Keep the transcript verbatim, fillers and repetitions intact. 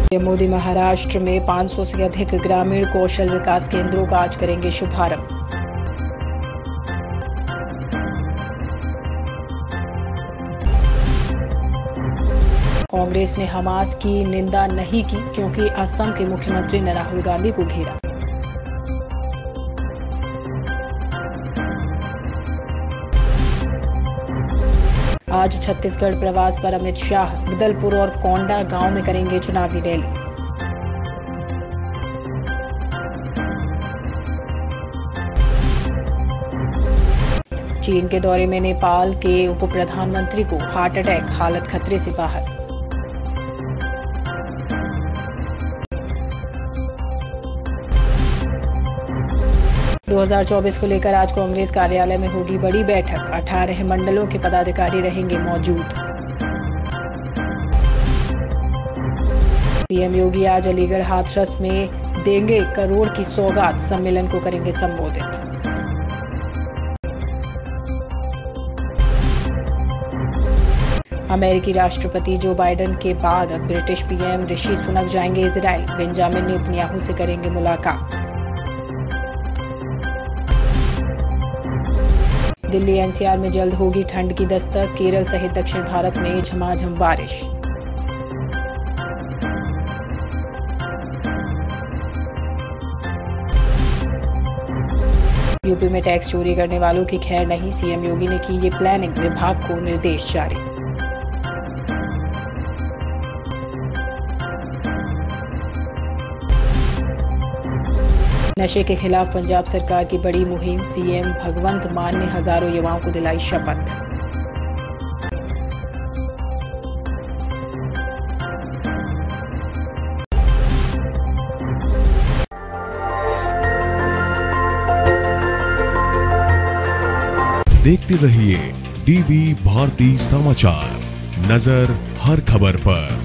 PM Modi Maharashtra में पाँच सौ से अधिक ग्रामीण कौशल विकास केंद्रों का आज करेंगे शुभारंभ। कांग्रेस ने हमास की निंदा नहीं की क्योंकि असम के मुख्यमंत्री ने राहुल गांधी को घेरा। आज छत्तीसगढ़ प्रवास पर अमित शाह जगदलपुर और कोंडा गांव में करेंगे चुनावी रैली। चीन के दौरे में नेपाल के उप प्रधानमंत्री को हार्ट अटैक, हालत खतरे से बाहर। दो हज़ार चौबीस को लेकर आज कांग्रेस कार्यालय में होगी बड़ी बैठक। अठारह मंडलों के पदाधिकारी रहेंगे मौजूद। पीएम योगी आज अलीगढ़ हाथरस में देंगे करोड़ की सौगात, सम्मेलन को करेंगे संबोधित। अमेरिकी राष्ट्रपति जो बाइडेन के बाद अब ब्रिटिश पीएम ऋषि सुनक जाएंगे इजराइल। बेंजामिन नेतन्याहू से करेंगे मुलाकात। दिल्ली एनसीआर में जल्द होगी ठंड की दस्तक। केरल सहित दक्षिण भारत में झमाझम बारिश। यूपी में टैक्स चोरी करने वालों की खैर नहीं, सीएम योगी ने की ये प्लानिंग, विभाग को निर्देश जारी। नशे के खिलाफ पंजाब सरकार की बड़ी मुहिम, सीएम भगवंत मान ने हजारों युवाओं को दिलाई शपथ। देखते रहिए डीबी भारती समाचार, नजर हर खबर पर।